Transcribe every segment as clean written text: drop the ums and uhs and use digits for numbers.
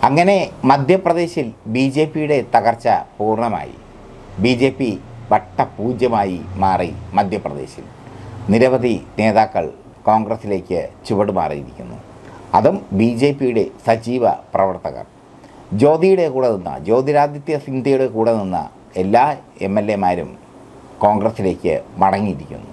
അങ്ങനെ മധ്യപ്രദേശിൽ B J പിയുടെ തകർച്ച പൂർണ്ണമായി. ബി ജെ പി വട്ടപൂജ്യമായി മാറി. മധ്യപ്രദേശിൽ നിരവധി നേതാക്കൾ കോൺഗ്രസിലേക്ക് ചുവടുമാറിയിരിക്കുന്നു. അതും ബി ജെ പിയുടെ സജീവ പ്രവർത്തകർ. ജ്യോതിയുടെ കൂടെ നിന്ന, ജ്യോതിരാദിത്യ സിന്ധ്യയുടെ കൂടെ നിന്ന എല്ലാ എം.എൽ.എമാരും കോൺഗ്രസിലേക്ക് മടങ്ങിയിരിക്കുന്നു.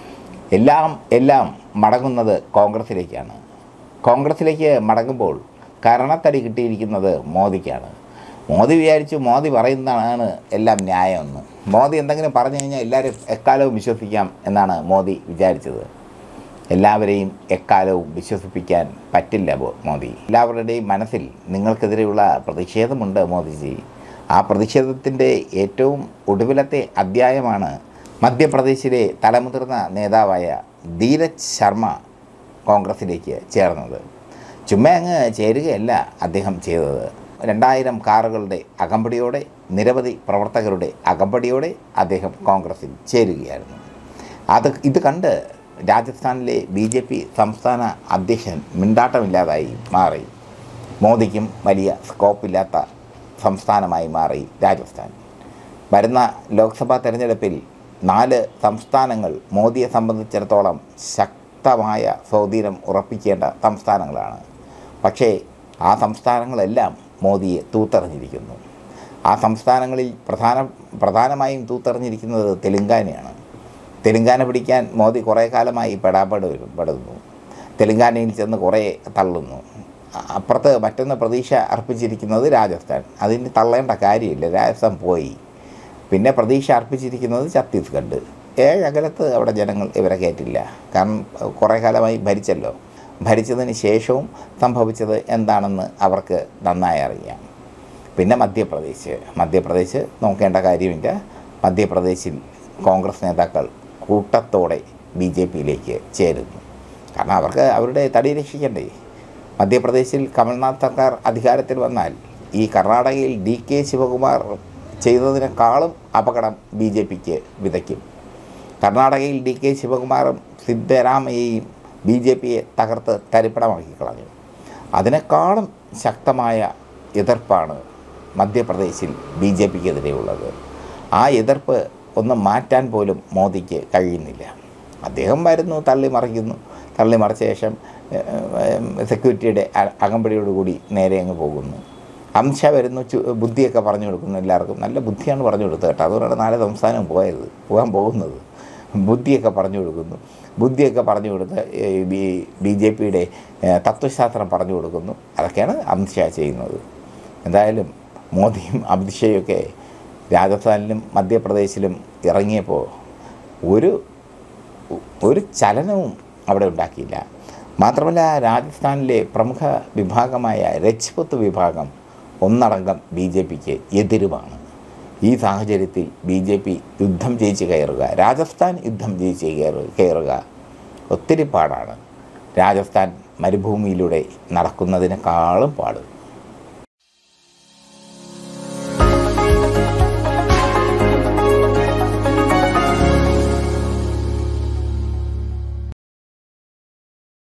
എല്ലാം മടങ്ങുന്നത് കോൺഗ്രസിലേക്കാണ്. കോൺഗ്രസിലേക്ക് മടങ്ങുമ്പോൾ കരണത്തടി കിട്ടിയിരിക്കുന്നത് മോദിക്കാണ്. മോദി വിചാരിച്ചു മോദി പറയുന്നതാണ് എല്ലാം ന്യായമെന്ന്. മോദി എന്തെങ്കിലും പറഞ്ഞു കഴിഞ്ഞാൽ എല്ലാവരും എക്കാലവും വിശ്വസിക്കാം എന്നാണ് മോദി വിചാരിച്ചത്. എല്ലാവരെയും എക്കാലവും വിശ്വസിപ്പിക്കാൻ പറ്റില്ല മോദി. എല്ലാവരുടെയും മനസ്സിൽ നിങ്ങൾക്കെതിരെയുള്ള പ്രതിഷേധമുണ്ട് മോദിജി. ആ പ്രതിഷേധത്തിൻ്റെ ഏറ്റവും ഒടുവിലത്തെ അധ്യായമാണ് മധ്യപ്രദേശിലെ തലമുതിർന്ന നേതാവായ ധീരജ് ശർമ്മ കോൺഗ്രസിലേക്ക് ചേർന്നത്. ചുമ്മാ അങ്ങ് ചേരുകയല്ല അദ്ദേഹം ചെയ്തത്. 2000 കാറുകളുടെ അകമ്പടിയോടെ, നിരവധി പ്രവർത്തകരുടെ അകമ്പടിയോടെ അദ്ദേഹം കോൺഗ്രസിൽ ചേരുകയായിരുന്നു. ഇത് കണ്ട് രാജസ്ഥാനിലെ ബി ജെ പി സംസ്ഥാന അധ്യക്ഷൻ മിണ്ടാട്ടമില്ലാതായി മാറി. മോദിക്കും വലിയ സ്കോപ്പില്ലാത്ത സംസ്ഥാനമായി മാറി രാജസ്ഥാൻ. വരുന്ന ലോക്സഭാ തെരഞ്ഞെടുപ്പിൽ 4 സംസ്ഥാനങ്ങൾ മോദിയെ സംബന്ധിച്ചിടത്തോളം ശക്തമായ സ്വാധീനം ഉറപ്പിക്കേണ്ട സംസ്ഥാനങ്ങളാണ്. പക്ഷേ ആ സംസ്ഥാനങ്ങളെല്ലാം മോദിയെ തൂത്തെറിഞ്ഞിരിക്കുന്നു. ആ സംസ്ഥാനങ്ങളിൽ പ്രധാനമായും തൂത്തെറിഞ്ഞിരിക്കുന്നത് തെലുങ്കാനയാണ്. തെലുങ്കാന പിടിക്കാൻ മോദി കുറേ കാലമായി പെടുന്നു. തെലുങ്കാനയിൽ ചെന്ന് കുറേ തള്ളുന്നു. അപ്പുറത്ത് മറ്റൊന്ന് പ്രതീക്ഷ അർപ്പിച്ചിരിക്കുന്നത് രാജസ്ഥാൻ. അതിന് തള്ളേണ്ട കാര്യമില്ല, രാജസ്ഥാൻ പോയി. പിന്നെ പ്രതീക്ഷ അർപ്പിച്ചിരിക്കുന്നത് ഛത്തീസ്ഗഡ്. 7 അകലത്ത് അവിടെ ജനങ്ങൾ ഇവരെ കയറ്റില്ല. കാരണം കുറേ കാലമായി ഭരിച്ചല്ലോ. ഭരിച്ചതിന് ശേഷവും സംഭവിച്ചത് എന്താണെന്ന് അവർക്ക് നന്നായി അറിയാം. പിന്നെ മധ്യപ്രദേശ് നോക്കേണ്ട കാര്യമില്ല. മധ്യപ്രദേശിൽ കോൺഗ്രസ് നേതാക്കൾ കൂട്ടത്തോടെ ബി ജെ പിയിലേക്ക് ചേരുന്നു. കാരണം അവർക്ക് അവരുടെ തടി രക്ഷിക്കണ്ടേ. മധ്യപ്രദേശിൽ കമൽനാഥ് സർക്കാർ അധികാരത്തിൽ വന്നാൽ ഈ കർണാടകയിൽ DK ശിവകുമാർ ചെയ്തതിനേക്കാളും അപകടം ബി ജെ പിക്ക് വിതയ്ക്കും. കർണാടകയിൽ DK ശിവകുമാറും സിദ്ധരാമയ്യയും ബി ജെ പിയെ തകർത്ത് തരിപ്പണമാക്കി കളഞ്ഞു. അതിനേക്കാളും ശക്തമായ എതിർപ്പാണ് മധ്യപ്രദേശിൽ ബി ജെ പിക്കെതിരെയുള്ളത്. ആ എതിർപ്പ് ഒന്ന് മാറ്റാൻ പോലും മോദിക്ക് കഴിയുന്നില്ല. അദ്ദേഹം വരുന്നു, തള്ളിമറിച്ച ശേഷം സെക്യൂരിറ്റിയുടെ അകമ്പടിയോടുകൂടി നേരെ അങ്ങ് പോകുന്നു. അമിത്ഷാ വരുന്നു, ബുദ്ധിയൊക്കെ പറഞ്ഞു കൊടുക്കുന്നു. എല്ലാവർക്കും നല്ല ബുദ്ധിയാണ് പറഞ്ഞു കൊടുത്തത് കേട്ടോ. അതുകൊണ്ടാണ് 4 സംസ്ഥാനം പോകാൻ പോകുന്നത്. ബുദ്ധിയൊക്കെ പറഞ്ഞു കൊടുത്ത് ബി ജെ പിയുടെ തത്വശാസ്ത്രം പറഞ്ഞു കൊടുക്കുന്നു. അതൊക്കെയാണ് അമിത്ഷാ ചെയ്യുന്നത്. എന്തായാലും മോദിയും അമിത്ഷായൊക്കെ രാജസ്ഥാനിലും മധ്യപ്രദേശിലും ഇറങ്ങിയപ്പോൾ ഒരു ചലനവും അവിടെ ഉണ്ടാക്കിയില്ല. മാത്രമല്ല രാജസ്ഥാനിലെ പ്രമുഖ വിഭാഗമായ രജ്പുത്ത് വിഭാഗം ഒന്നടങ്കം ബി ജെ പിക്ക് എതിരുമാണ്. ഈ സാഹചര്യത്തിൽ ബി ജെ പി യുദ്ധം ജയിച്ച് കയറുക, രാജസ്ഥാൻ യുദ്ധം ജയിച്ച് കയറുക ഒത്തിരി പാടാണ്. രാജസ്ഥാൻ മരുഭൂമിയിലൂടെ നടക്കുന്നതിനേക്കാളും പാട്.